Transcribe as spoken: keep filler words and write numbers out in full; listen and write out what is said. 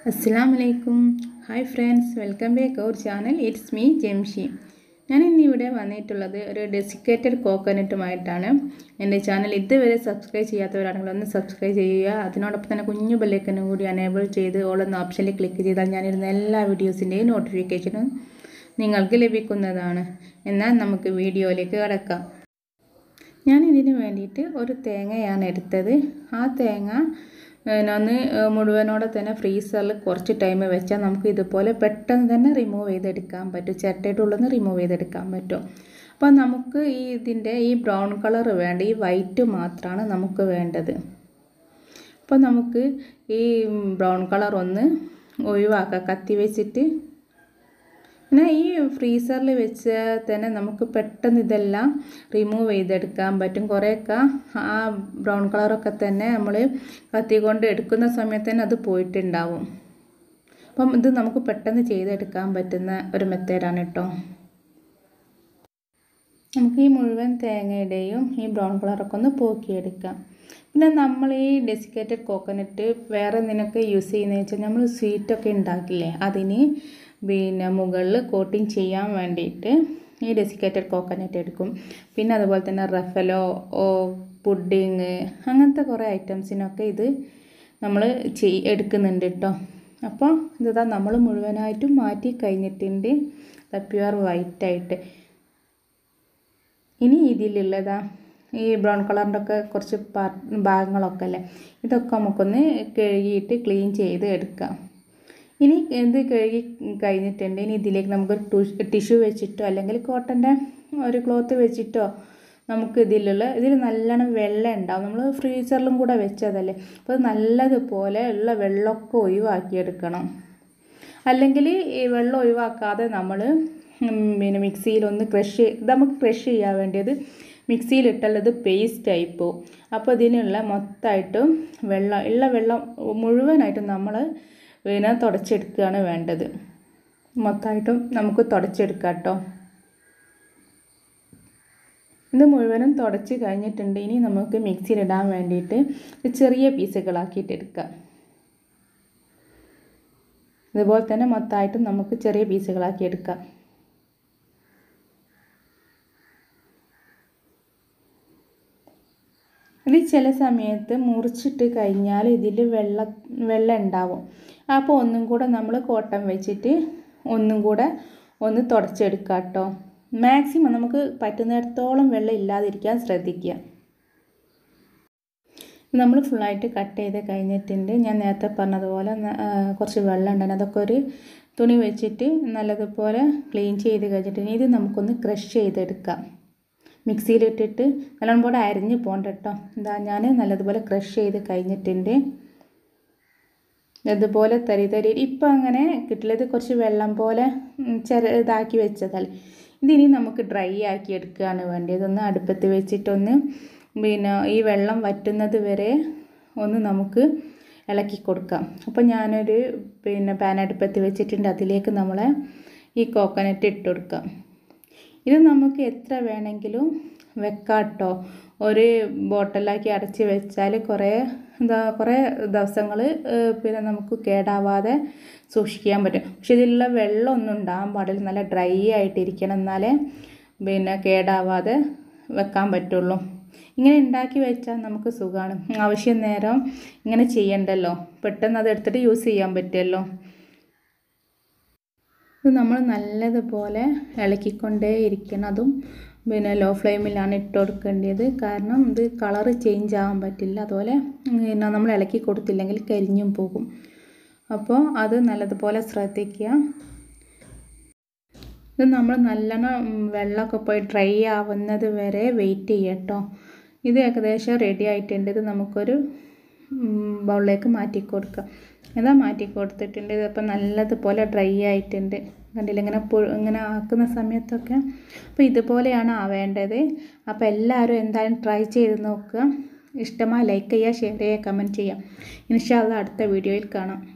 അസ്സലാമലൈക്കും. Hi friends, welcome back our channel. It's me Jamshi. ഞാൻ ഇന്നിവിടെ വന്നിട്ടുള്ളത് ഒരു ഡെസിക്കേറ്റഡ് കോക്കനട്ടുമായിട്ടാണ്. എൻ്റെ ചാനൽ ഇതുവരെ സബ്സ്ക്രൈബ് ചെയ്യാത്തവരാണെങ്കിൽ ഒന്ന് സബ്സ്ക്രൈബ് ചെയ്യുക. അതിനോടൊപ്പം തന്നെ കുഞ്ഞു ബെല്ലൈക്കനും കൂടി എനേബിൾ ചെയ്ത് ഓളെന്ന ഓപ്ഷനിൽ ക്ലിക്ക് ചെയ്താൽ ഞാനിരുന്ന എല്ലാ വീഡിയോസിൻ്റെയും നോട്ടിഫിക്കേഷനും നിങ്ങൾക്ക് ലഭിക്കുന്നതാണ്. എന്നാൽ നമുക്ക് വീഡിയോയിലേക്ക് കടക്കാം. ഞാൻ ഇതിന് വേണ്ടിയിട്ട് ഒരു തേങ്ങയാണ് എടുത്തത്. ആ തേങ്ങ ഒന്ന് മുഴുവനോടെ തന്നെ ഫ്രീസറിൽ കുറച്ച് ടൈം വെച്ചാൽ നമുക്ക് ഇതുപോലെ പെട്ടെന്ന് തന്നെ റിമൂവ് ചെയ്തെടുക്കാൻ പറ്റും. ചിരട്ടയുടെ ഉള്ളിൽ നിന്ന് റിമൂവ് ചെയ്തെടുക്കാൻ പറ്റും. അപ്പോൾ നമുക്ക് ഈ ഇതിൻ്റെ ഈ ബ്രൗൺ കളർ വേണ്ട, ഈ വൈറ്റ് മാത്രമാണ് നമുക്ക് വേണ്ടത്. അപ്പോൾ നമുക്ക് ഈ ബ്രൗൺ കളർ ഒന്ന് ഒഴിവാക്കാം കത്തി വെച്ചിട്ട്. പിന്നെ ഈ ഫ്രീസറിൽ വെച്ച് തന്നെ നമുക്ക് പെട്ടെന്ന് ഇതെല്ലാം റിമൂവ് ചെയ്തെടുക്കാൻ പറ്റും. കുറേയൊക്കെ ആ ബ്രൗൺ കളറൊക്കെ തന്നെ നമ്മൾ കത്തി കൊണ്ട് എടുക്കുന്ന സമയത്ത് തന്നെ അത് പോയിട്ടുണ്ടാവും. അപ്പം ഇത് നമുക്ക് പെട്ടെന്ന് ചെയ്തെടുക്കാൻ പറ്റുന്ന ഒരു മെത്തേഡാണ് കേട്ടോ. നമുക്ക് ഈ മുഴുവൻ തേങ്ങയുടെയും ഈ ബ്രൗൺ കളറൊക്കെ ഒന്ന് പോക്കിയെടുക്കാം. പിന്നെ നമ്മൾ ഈ ഡെസിക്കേറ്റഡ് കോക്കനട്ട് വേറെ എന്തിനൊക്കെ യൂസ് ചെയ്യുന്നതെന്ന് വെച്ചാൽ നമ്മൾ സ്വീറ്റൊക്കെ ഉണ്ടാക്കില്ലേ, അതിന് പിന്നെ മുകളിൽ കോട്ടിങ് ചെയ്യാൻ വേണ്ടിയിട്ട് ഈ ഡെസിക്കേറ്റഡ് കോക്കനട്ട് എടുക്കും. പിന്നെ അതുപോലെ തന്നെ റഫലോ പുഡിങ് അങ്ങനത്തെ കുറേ ഐറ്റംസിനൊക്കെ ഇത് നമ്മൾ ചെയ് എടുക്കുന്നുണ്ട് കേട്ടോ. അപ്പോൾ ഇതാ നമ്മൾ മുഴുവനായിട്ടും മാറ്റി കഴിഞ്ഞിട്ടുണ്ട് പ്യുവർ വൈറ്റായിട്ട്. ഇനി ഇതിലുള്ളതാ ഈ ബ്രൗൺ കളറിൻ്റെ ഒക്കെ കുറച്ച് ഭാഗങ്ങളൊക്കെ അല്ലേ, ഇതൊക്കെ നമുക്കൊന്ന് കഴുകിയിട്ട് ക്ലീൻ ചെയ്ത് എടുക്കാം. ഇനി ഇത് കഴുകി കഴിഞ്ഞിട്ടുണ്ട്. ഇനി ഇതിലേക്ക് നമുക്ക് ടിഷ്യൂ വെച്ചിട്ടോ അല്ലെങ്കിൽ കോട്ടൻ്റെ ഒരു ക്ലോത്ത് വെച്ചിട്ടോ നമുക്ക് ഇതിലുള്ള ഇതിൽ നല്ലോണം വെള്ളം ഉണ്ടാവും. നമ്മൾ ഫ്രീസറിലും കൂടെ വെച്ചതല്ലേ, അപ്പോൾ നല്ലതുപോലെ ഉള്ള വെള്ളമൊക്കെ ഒഴിവാക്കിയെടുക്കണം. അല്ലെങ്കിൽ ഈ വെള്ളം ഒഴിവാക്കാതെ നമ്മൾ പിന്നെ മിക്സിയിലൊന്ന് ക്രഷ് നമുക്ക് ക്രഷ് ചെയ്യാൻ വേണ്ടിയത് മിക്സിയിലിട്ടുള്ളത് പേസ്റ്റായി പോവും. അപ്പോൾ ഇതിനുള്ള മൊത്തമായിട്ടും വെള്ളം ഉള്ള വെള്ളം മുഴുവനായിട്ടും നമ്മൾ പിന്നെ തുടച്ചെടുക്കുകയാണ് വേണ്ടത്. മൊത്തമായിട്ടും നമുക്ക് തുടച്ചെടുക്കാം കേട്ടോ. ഇത് മുഴുവനും തുടച്ച് കഴിഞ്ഞിട്ടുണ്ട്. ഇനി നമുക്ക് മിക്സിയിലിടാൻ വേണ്ടിയിട്ട് ചെറിയ പീസുകളാക്കിയിട്ട് എടുക്കാം. ഇതുപോലെ തന്നെ മൊത്തമായിട്ടും നമുക്ക് ചെറിയ പീസുകളാക്കി എടുക്കാം. ഇത് ചില സമയത്ത് മുറിച്ചിട്ട് കഴിഞ്ഞാൽ ഇതിൽ വെള്ളം വെള്ളം ഉണ്ടാവും. അപ്പോൾ ഒന്നും കൂടെ നമ്മൾ കോട്ടൺ വെച്ചിട്ട് ഒന്നും കൂടെ ഒന്ന് തുടച്ചെടുക്കാം കേട്ടോ. മാക്സിമം നമുക്ക് പറ്റുന്നിടത്തോളം വെള്ളം ഇല്ലാതിരിക്കാൻ ശ്രദ്ധിക്കുക. നമ്മൾ ഫുള്ളായിട്ട് കട്ട് ചെയ്ത് കഴിഞ്ഞിട്ടുണ്ട്. ഞാൻ നേരത്തെ പറഞ്ഞതുപോലെ കുറച്ച് വെള്ളം ഉണ്ടായിരുന്നു, അതൊക്കെ ഒരു തുണി വെച്ചിട്ട് നല്ലതുപോലെ ക്ലീൻ ചെയ്ത് കഴിഞ്ഞിട്ടുണ്ട്. ഇത് നമുക്കൊന്ന് ക്രഷ് ചെയ്തെടുക്കാം. മിക്സിയിലിട്ടിട്ട് നല്ലോണം പോലെ അരിഞ്ഞ് പോകണ്ട കേട്ടോ. എന്താ ഞാൻ നല്ലതുപോലെ ക്രഷ് ചെയ്ത് കഴിഞ്ഞിട്ടുണ്ട്. ഇതുപോലെ തരി തരി ഇപ്പം അങ്ങനെ കിട്ടില്ല, ഇത് കുറച്ച് വെള്ളം പോലെ ചെറു ഇതാക്കി വെച്ചതല്ലേ. ഇതിനി നമുക്ക് ഡ്രൈ ആക്കി എടുക്കുകയാണ് വേണ്ടത്. ഇതൊന്ന് അടുപ്പത്ത് വെച്ചിട്ടൊന്ന് പിന്നെ ഈ വെള്ളം വറ്റുന്നത് വരെ ഒന്ന് നമുക്ക് ഇളക്കി കൊടുക്കാം. അപ്പോൾ ഞാനൊരു പിന്നെ പാൻ അടുപ്പത്ത് വെച്ചിട്ടുണ്ട്. അതിലേക്ക് നമ്മളെ ഈ കോക്കനട്ട് ഇട്ട് കൊടുക്കാം. ഇത് നമുക്ക് എത്ര വേണമെങ്കിലും വെക്കാം കേട്ടോ. ഒരു ബോട്ടിലാക്കി അടച്ച് വെച്ചാൽ കുറേ എന്താ കുറേ ദിവസങ്ങൾ പിന്നെ നമുക്ക് കേടാവാതെ സൂക്ഷിക്കാൻ പറ്റും. പക്ഷെ ഇതിലുള്ള വെള്ളമൊന്നും ഉണ്ടാകാൻ പാടില്ല, നല്ല ഡ്രൈ ആയിട്ടിരിക്കണം, എന്നാലേ പിന്നെ കേടാവാതെ വെക്കാൻ പറ്റുള്ളൂ. ഇങ്ങനെ ഉണ്ടാക്കി വെച്ചാൽ നമുക്ക് സുഖമാണ്. ആവശ്യം നേരം ഇങ്ങനെ ചെയ്യണ്ടല്ലോ, പെട്ടെന്ന് അത് എടുത്തിട്ട് യൂസ് ചെയ്യാൻ പറ്റുമല്ലോ. ഇത് നമ്മൾ നല്ലതുപോലെ ഇളക്കിക്കൊണ്ടേ ഇരിക്കണം. അതും പിന്നെ ലോ ഫ്ലെയിമിലാണ് ഇട്ട് കൊടുക്കേണ്ടത്. കാരണം ഇത് കളറ് ചേഞ്ച് ആകാൻ പറ്റില്ല. അതുപോലെ പിന്നെ നമ്മൾ ഇളക്കി കൊടുത്തില്ലെങ്കിൽ കരിഞ്ഞും പോകും. അപ്പോൾ അത് നല്ലതുപോലെ ശ്രദ്ധിക്കുക. ഇത് നമ്മൾ നല്ലോണം വെള്ളമൊക്കെ പോയി ഡ്രൈ ആവുന്നത് വരെ വെയിറ്റ് ചെയ്യുക കേട്ടോ. ഇത് ഏകദേശം റെഡി ആയിട്ടുണ്ട്. ഇത് നമുക്കൊരു ബൗളിലേക്ക് മാറ്റി കൊടുക്കാം. ഇതാ മാറ്റി കൊടുത്തിട്ടുണ്ട്. ഇതിപ്പോൾ നല്ലതുപോലെ ഡ്രൈ ആയിട്ടുണ്ട്, കണ്ടില്ല ഇങ്ങനെ ഇങ്ങനെ ആക്കുന്ന സമയത്തൊക്കെ. അപ്പോൾ ഇതുപോലെയാണ് ആവേണ്ടത്. അപ്പോൾ എല്ലാവരും എന്തായാലും ട്രൈ ചെയ്ത് നോക്കുക. ഇഷ്ടമായി ലൈക്ക് ചെയ്യുക, ഷെയർ ചെയ്യുക, കമൻറ്റ് ചെയ്യുക. ഇൻഷാ അല്ലാഹ് അടുത്ത വീഡിയോയിൽ കാണാം.